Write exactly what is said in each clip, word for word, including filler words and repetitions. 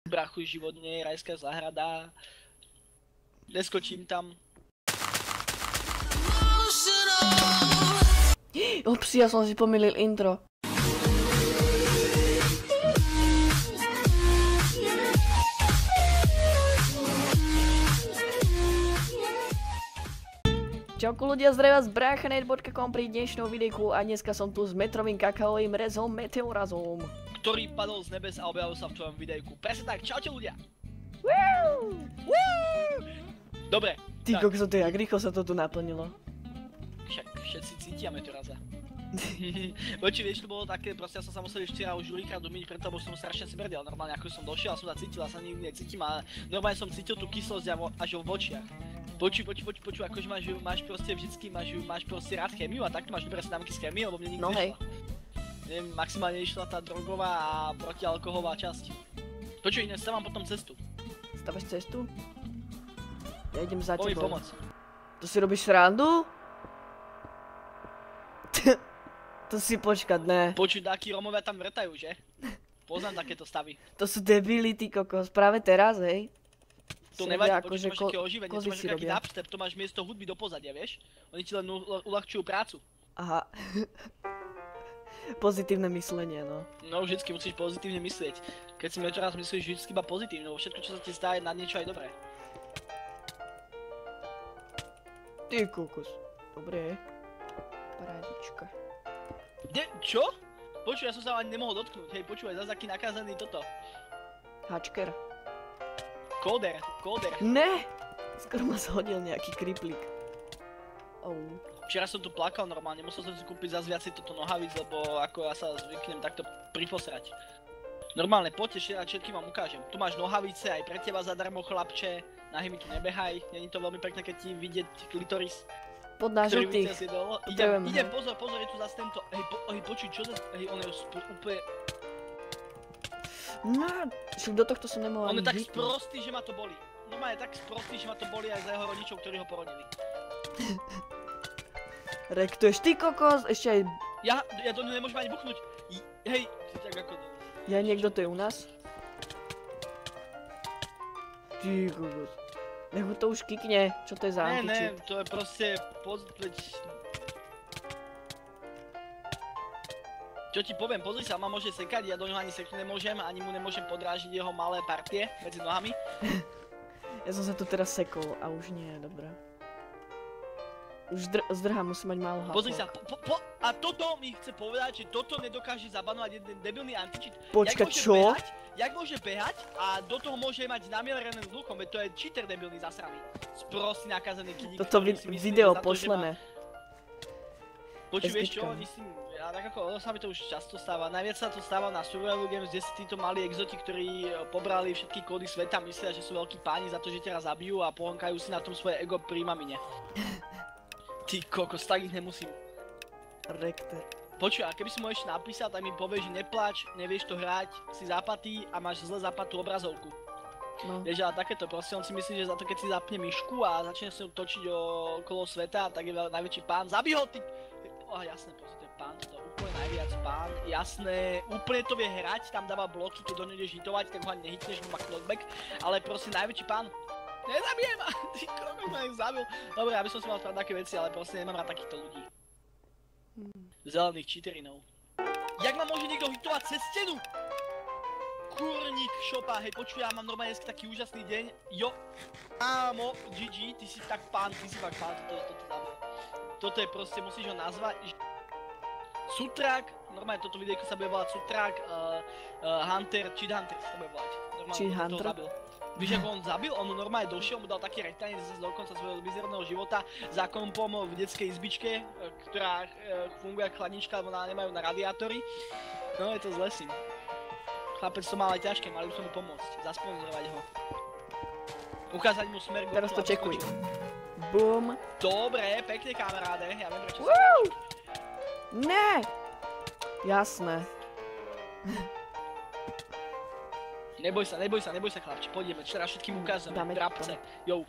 Brachu, život nie je rajská záhrada. Neskočím tam. Opsi, ja som si pomýlil intro. Čauko ľudia, zdravím vás brachanet bodka com pri dnešnom videjku a dneska som tu s metrovým kakaovým rezom Meteorazom. Ktorý padol z nebes a objavil sa v tvojom videjku. Presne tak, čaute ľudia! Woo! Woo! Dobre. Ty kokso, to jak rýchlo sa to tu naplnilo. Však všetci cítia Meteoraza. Voči, vieš, to bolo také, proste ja som sa musel ešte už druhýkrát umyť, preto lebo som strašne smrdel. Normálne ako som došiel a som sa cítil a sa nikdy necítim a normálne som cítil tú kyslosť až v očiach. Počuj, počuj, počuj, počuj, akože máš, máš proste vždycky, máš, máš proste rád chémiu a takto máš dobré známky z chémie, lebo mne nikdy no, nešla. Neviem, maximálne išla tá drogová a protialkoholová časť. Počuj, iné stávam potom cestu. Staváš cestu? Ja idem za Poď tebou. pomoc. To si robíš srandu? To si počkať, ne. Počuj, takí Romovia tam vrtajú, že? Poznám takéto stavy. To sú debili, ty kokos, práve teraz, hej. To nevadí, počuť, to máš také oživenie, to máš taký dubstep, to máš miesto hudby do pozadia, vieš? Oni ti len uľahčujú prácu. Aha. Pozitívne myslenie, no. No, vždycky musíš pozitívne myslieť. Keď si Meteoraz myslíš vždycky iba pozitívne, lebo všetko, čo sa ti stá, je na niečo aj dobré. Ty kokos. Dobre. Parádička. De, čo? Počuj, ja som sa ani nemohol dotknúť, hej, počúvaj, zase aký nakázaný toto. Hačker. Kóder, kóder. Ne! Skoro ma zhodil nejaký kriplík. Oh. Včera som tu plakal normálne, musel som si kúpiť zase viacej toto nohavíc, lebo ako ja sa zvyknem takto priposrať. Normálne, poďte, všetkým vám ukážem. Tu máš nohavice aj pre teba zadarmo, chlapče. Nahy mi tu nebehaj, není to veľmi pekné, keď ti vidieť klitoris. Pod na žltých. Idem, idem, pozor, pozor, je tu zase tento, hej, po, hej, počuj, čo zase, hej, on je úplne... No, však do tohto som nemohol ani hitnúť. On je tak sprostý, že ma to boli. Normálne je tak sprostý, že ma to boli aj za jeho rodičov, ktorí ho porodili. Rektuješ, ty kokos, ešte aj... Ja, ja do ňu nemôžem ani buchnúť. Hej, ty tak ako... Ja, niekto to je u nás? Ty kokos. Nech ho to už kikne, čo to je za antičit? Ne, ne, to je proste... Pozrieť... Čo ti poviem, pozri sa, ma môže sekať, ja do ňoho ani seknúť nemôžem, ani mu nemôžem podrážiť jeho malé partie medzi nohami. Ja som sa tu teraz sekol a už nie, dobré. Už zdr zdrhám, musím mať málo hapov. Pozri sa, po, po, po, a toto mi chce povedať, že toto nedokáže zabanovať jeden debilný antičit. Počkať, čo? Behať, jak môže behať a do toho môže mať namielerené s lukom, veď to je cheater debilný zasraný. Sprostý nakazený kidík. Toto vi video pošleme. Počuj, vieš čo, oni si, ja tak ako, ono sa mi to už často stáva, najviac sa to stáva na Survival Games, kde si títo malí exoti, ktorí pobrali všetky kódy sveta, myslia, že sú veľkí páni za to, že ťa raz zabijú a pohonkajú si na tom svoje ego pri mamine. Ty kokos, tak ich nemusím. Rektor. Počuj, a keby si mu ešte napísal, tak mi povieš, že nepláč, nevieš to hrať, si zapatý a máš zle zapatú obrazovku. No. Vieš, ale takéto, proste on si myslí, že za to, keď si zapne myšku a začne sa točiť okolo sveta, tak je najväčší pán. Zabij ho, ty! Oh, jasné, proste, to je pán, to je úplne najviac pán, jasné, úplne to vie hrať, tam dáva bloky, keď do ňu ideš hitovať, tak ho ani nehitneš, má knockback, ale proste najväčší pán. Nezabije ma, ty kokos ma ich zabil. Dobre, aby som si mal spraviť také veci, ale proste nemám rád takýchto ľudí. Zelených cheaterinov. Jak ma môže niekto hitovať cez stenu? Kurník šopa, hej, počuj, ja mám normálne dneska taký úžasný deň, jo. Ámo, gé gé, ty si tak pán, ty si fakt pán, toto, toto dáme. Toto je proste, musíš ho nazvať. Sutrak, normálne toto videjko sa bude volať Sutrak, uh, uh, Hunter, Cheat Hunter sa bude volať. Cheat Hunter? Víš, ako on zabil? On mu normálne došiel, mu dal taký reťanec do konca svojho mizerného života za kompom v detskej izbičke, ktorá uh, funguje ako chladnička, lebo nemajú na radiátory. No je to zle si. Chlapec to mal aj ťažké, mali by som mu pomôcť, zasponzorovať ho. Ukázať mu smer. Teraz to čekuj. Bum. Dobre, pekne kamaráde, ja viem prečo sa páči. Ne! Jasné. Neboj sa, neboj sa, neboj sa chlapče, pôjdeme, čo teraz všetkým ukážeme, drapce, jo.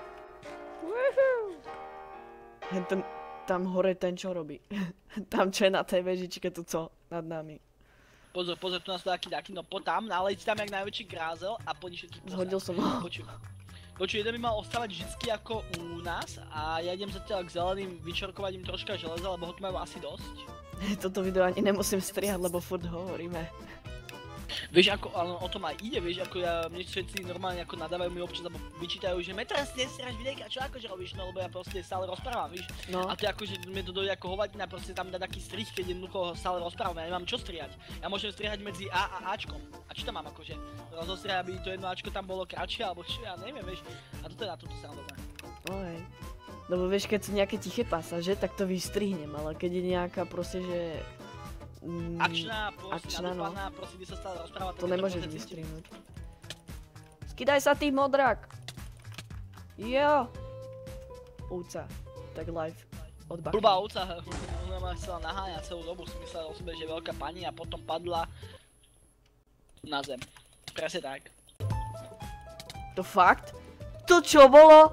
Hen ten, tam hore ten čo robí? Tam čo je na tej vežičke tu co, nad nami. Pozor, pozor, tu nás to taký taký, no po tam, nalej si tam jak najväčší grázel a po nich všetkých postav. Zhodil som ho. Počuj. Počuj, jeden by mal ostávať vždycky ako u nás a ja idem zatiaľ k zeleným vyčorkovať im troška železa, lebo ho tu majú asi dosť. Toto video ani nemusím strihať, lebo furt hovoríme. Vieš ako, ale o tom aj ide, vieš ako ja, mne všetci normálne ako nadávajú mi občas, alebo vyčítajú, že me teraz nestieraš videjka, čo akože robíš, no lebo ja proste stále rozprávam, víš. No. A to je akože, mne to dojde ako hovadina, proste tam dá taký strih, keď jednoducho stále rozprávam, ja nemám čo strihať. Ja môžem strihať medzi A a Ačkom. A čo tam mám akože? Rozostrihať, aby to jedno Ačko tam bolo kratšie, alebo čo, ja neviem, vieš. A toto je na toto srandovné. Oj. Lebo vieš, keď sú nejaké tiché pasáže, tak to vystrihnem, ale keď je nejaká proste, že... Mm, akčná, proste akčná, nadúpaná, proste, kde sa stále rozpráva, to nemôžeš vystrihnúť. Skydaj sa ty, modrak! Jo! Ovca. Tak live. Od Baky. Blbá ovca, ona ma chcela naháňať celú dobu, si myslela o sebe, že je veľká pani a potom padla na zem. Presne tak. To fakt? To čo bolo?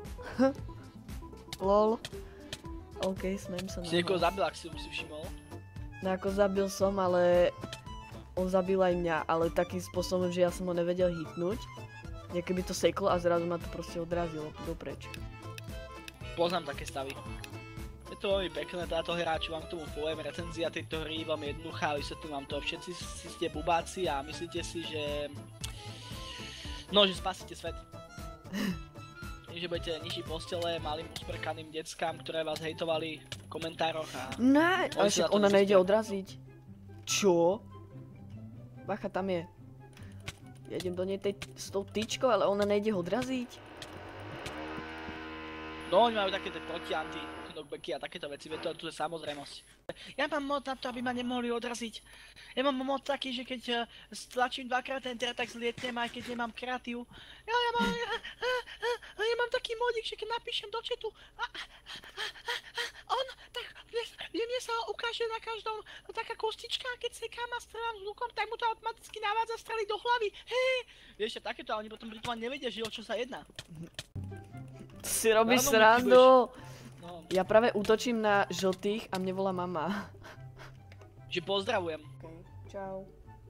Lol. OK, smejem sa na Si niekoho zabil, ak si si všimol. No ako zabil som, ale on zabil aj mňa, ale takým spôsobom, že ja som ho nevedel hitnúť. Niekedy to seklo a zrazu ma to proste odrazilo dopreč. Poznám také stavy. Je to veľmi pekné táto hra, čo vám k tomu poviem, recenzia tejto hry je veľmi jednoduchá, vysvetlím vám to, všetci si ste bubáci a myslíte si, že... No, že spasíte svet. Nie, že budete ničiť postele malým usprkaným deckám, ktoré vás hejtovali v komentároch a... Ne, ale však ona nejde odraziť. Čo? Bacha, tam je. Ja idem do nej tej, s tou tyčkou, ale ona nejde odraziť. No, oni majú takéto proti-anti knockbacky a takéto veci, veď to, to je samozrejmosť. Ja mám mod na to, aby ma nemohli odraziť. Ja mám mod taký, že keď uh, stlačím dvakrát enter, tak zlietnem, aj keď nemám kreatív. Ja, ja mám, ja, ja, ja, ja mám taký modík, že keď napíšem do chatu a, a, a, a, on, tak mne sa ukáže na každom taká kostička, keď sekám a strelám s lukom, tak mu to automaticky navádza strely do hlavy. Hej, vieš, takéto, a oni potom pritom ani nevedia, že o čo sa jedná. Si robíš srandu. No. Ja práve útočím na žltých a mne volá mama. Že pozdravujem. Okay. Čau.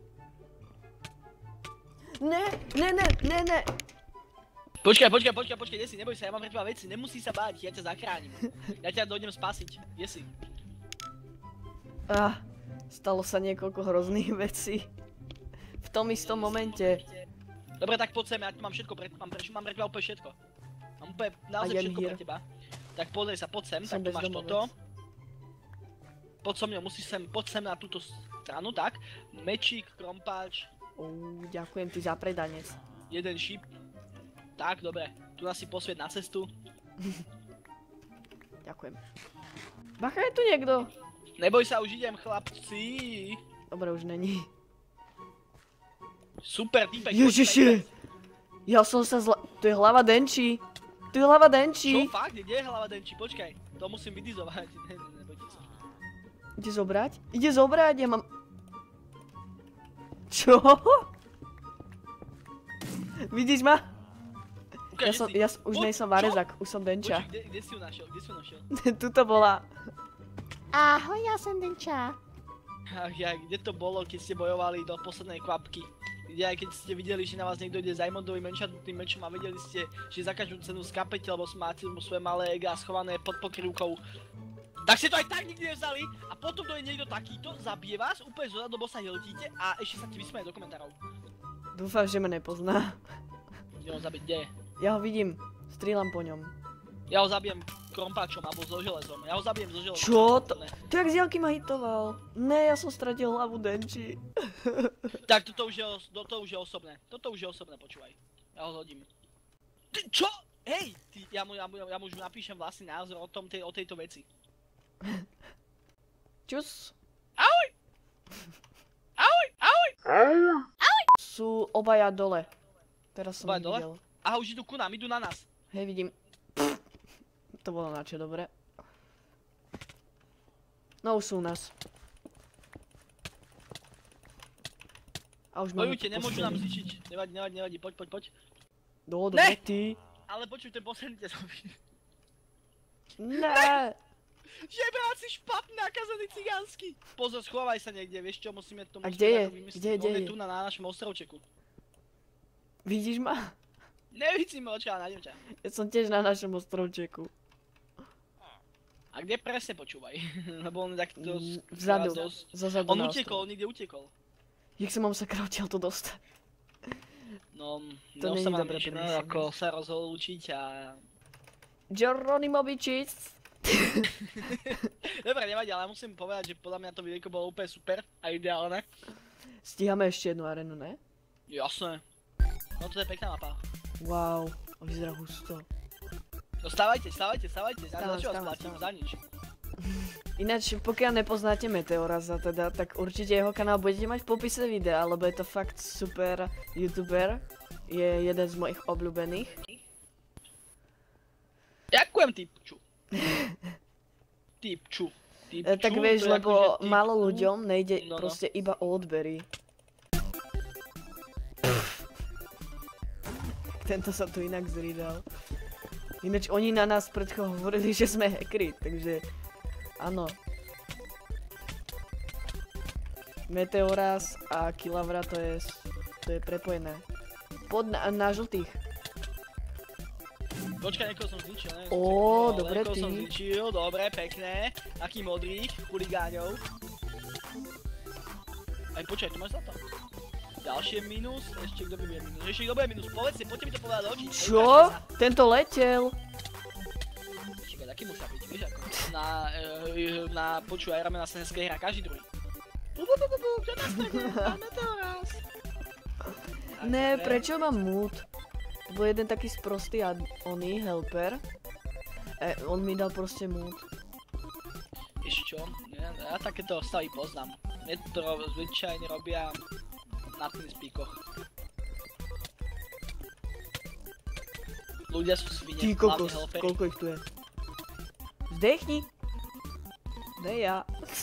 Ne, ne, ne, ne, ne. Počkaj, počkaj, počkaj, počkaj, Desi, neboj sa, ja mám pre teba veci, nemusí sa báť, ja ťa zachránim. Ja ťa dojdem spasiť, Desi. Ah, stalo sa niekoľko hrozných vecí. V tom istom momente. Dobre, tak poď sem, ja tu mám všetko, pre, mám, pre, mám pre teba úplne všetko. Mám úplne naozaj všetko pre teba. Tak pozri sa, poď sem, tak tu máš toto. Poď so mňou, musíš sem, poď sem na túto stranu, tak. Mečík, krompáč. Uuu, ďakujem ti za predanec. Jeden šíp. Tak, dobre. Tu nás si posviet na cestu. Ďakujem. Bacha, je tu niekto? Neboj sa, už idem, chlapci. Dobre, už není. Super, týpek. Ježiši! Ja som sa zla... Tu je hlava Denči. Tu je hlava Denči. Čo, fakt? Kde je hlava Denči? Počkaj. To musím vydizovať. Ne, ne, nebojte sa. Ide zobrať? Ide zobrať, ja mám... Čo? Vidíš ma? Ukáž, ja som, ja už nej som Varezak, už som Denča. Počuj, kde, kde si ju našiel? Kde si ju našiel? Tuto bola. Ahoj, ja som Denča. Ach ja, kde to bolo, keď ste bojovali do poslednej kvapky? Kde aj keď ste videli, že na vás niekto ide s Diamondovým enchantnutým mečom a vedeli ste, že za každú cenu skapete, lebo máte mu svoje malé ega schované pod pokrývkou. Tak ste to aj tak nikdy nevzali a potom dojde niekto takýto, zabije vás, úplne zo zadu sa hiltíte a ešte sa ti vysmeje do komentárov. Dúfam, že ma nepozná. Kde ho zabiť, kde je? Ja ho vidím, strieľam po ňom. Ja ho zabijem krompáčom alebo so železom, ja ho zabijem so železom. Čo to? To jak z diaľky ma hitoval. Ne, ja som stratil hlavu Denči. Tak toto už je, toto už je osobné, toto už je osobné, počúvaj. Ja ho hodím. Ty, čo? Hej, ty, ja mu, ja mu, ja mu už napíšem vlastný názor o, tom, tej, o tejto veci. Čus. Ahoj! Ahoj, ahoj! Ahoj! Sú obaja dole. Teraz som ich videl. Aha, už idú ku nám, idú na nás. Hej, vidím. To bolo načo dobre. No už sú u nás. A už máme bojujte, nemôžu nám zničiť. Nevadí, nevadí, nevadí, poď, poď, poď. Do, dobre, ty. Ale počuj, ten posledný ťa zabije. Ne! Žebráci špatný, nakazený cigánsky. Pozor, schovaj sa niekde, vieš čo, musíme to... A kde je? Kde je, kde je? je? Tu na, na našom ostrovčeku. Vidíš ma? Nevidím ma, oča, nájdem ťa. Ja som tiež na našom ostrovčeku. A kde presne počúvaj? Lebo on je takto... Vzadu, zozadu on na utekol, on niekde utekol. Jak sa mám sakra odtiaľ to dostať? No, to no nie sa je mám dobré nič, no, premyšľanie. ako sa rozhodol učiť a... Geronimo Bičis. Dobre, nevadí, ale musím povedať, že podľa mňa to videjko bolo úplne super a ideálne. Stíhame ešte jednu arenu, ne? Jasné. No to je pekná mapa. Wow, vyzerá husto. No stávajte, stávajte, stávajte, za, Stávam, za čo vás stávam, platím, stávam. za nič. Ináč, pokiaľ nepoznáte Meteoraza teda, tak určite jeho kanál budete mať v popise videa, lebo je to fakt super youtuber. Je jeden z mojich obľúbených. Ďakujem, typču. Typču. Typču, E, tak vieš, to je lebo akože typču. málo ľuďom nejde No, no. proste iba o odbery. Tento sa tu inak zrídal. Ináč oni na nás predcho hovorili, že sme hackeri, takže áno. Meteoras a Kilavra to je, to je prepojené. Pod na, na žltých. Počkaj, niekoho som zničil, ne? Ó, No, dobre niekoho ty. som zničil, dobre, pekné. Taký modrých, chuligáňov. Aj počkaj, tu máš za to. Ďalšie minus, ešte kto by bude minus, ešte kto bude minus, povedzte, poďte mi to povedať do očí. Čo? Tento letel. Čakaj, taký musia byť, vieš ako. Na, e, na počúvaj, hráme na Seneskej hra každý druhý. Bu, bu, bu, bu, bu, kto nás tak máme to raz? Ne, prečo mám mood? To bol jeden taký sprostý a oný helper. E, on mi dal proste mood. Vieš čo, ja, ja takéto stavy poznám. Mne to zvyčajne robia na tým spíkoch. Ľudia sú svine, Ty hlavne kokos, helpery. koľko ich tu je? Zdechni! Dej ja.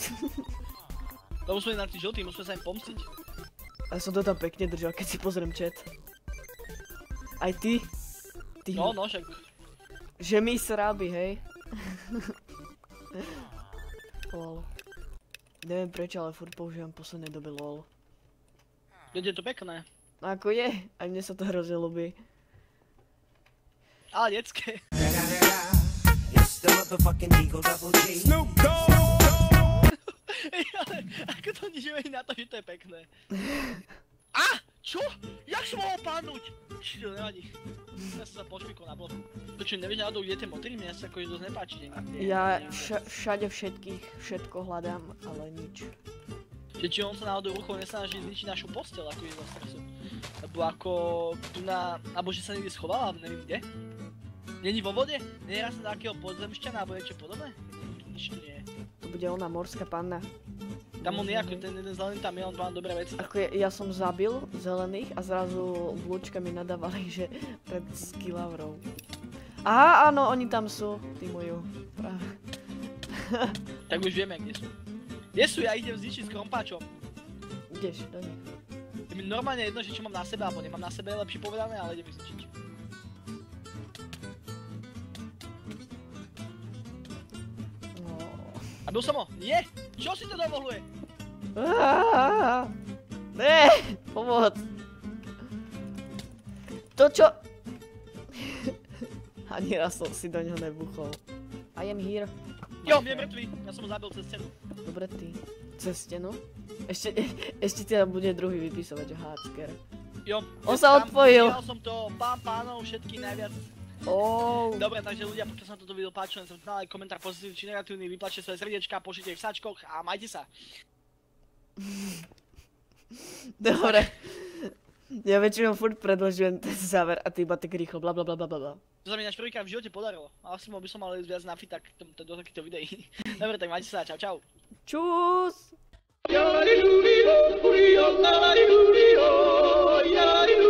To musíme na tých žltých, musíme sa im pomstiť. A som to tam pekne držal, keď si pozriem chat. Aj ty? Ty. No, no, však. Že mi srábi, hej? Lol. Neviem prečo, ale furt používam v poslednej dobe lol. Je to pekné. Ako je, aj mne sa to hrozne ľubí. Ale detské. Ej, ale ako to nič nevie na to, že to je pekné. A! Čo? Jak som mohol padnúť? Či to nevadí. Ja som sa pošpikol na bloku. To čo, nevieš náhodou, kde tie motory? Mňa sa akože dosť nepáči. Ne? Ja vša- všade všetkých, všetko hľadám, ale nič. Že či on sa náhodou ruchou nesnaží zničiť našu posteľ, ako je zo stresu. Lebo ako tu na... alebo že sa niekde schovala, neviem kde. Není vo vode? Nie je raz na takého podzemšťana, alebo niečo podobné? Nič tu nie je. To bude ona morská panna. Tam on je, ako ten jeden zelený tam je, on má dobré veci. Ako ja, ja som zabil zelených a zrazu vlúčka mi nadávali, že pred Skilavrou. Aha, áno, oni tam sú, tí moju. Tak už vieme, kde sú. Kde sú? Ja idem zničiť s krompáčom. Ideš do nich. Je mi normálne jedno, že čo mám na sebe, alebo nemám na sebe, je lepšie povedané, ale idem ich zničiť. No. A byl som ho? Nie! Čo si to dovoluje? Aaaa! Ne, pomoc! To čo? Ani raz som si do neho nebuchol. I am here. Jo, je mŕtvý, ja som ho zabil cez cenu. Dobre ty. Cez stenu? Ešte, ešte teda bude druhý vypisovať, že hacker. Jo. On sa tam odpojil. Videl som to, pán pánov, všetky najviac. Oh. Dobre, takže ľudia, pokiaľ sa vám toto video páčilo, len sa dali komentár pozitívny či negatívny, vyplačte svoje srdiečka, pošlite ich v sačkoch a majte sa. Dobre. Ja väčšinou furt predložujem ten záver a ty iba tak rýchlo bla bla bla bla bla. To sa mi ináč prvýkrát v živote podarilo. Asi by som mal ísť viac na fitak do takýchto videí. Dobre, tak majte sa, čau čau. Čus! Yari-doo-dee-doo, dee-doo, la-la-dee-doo-dee-doo, yari-doo.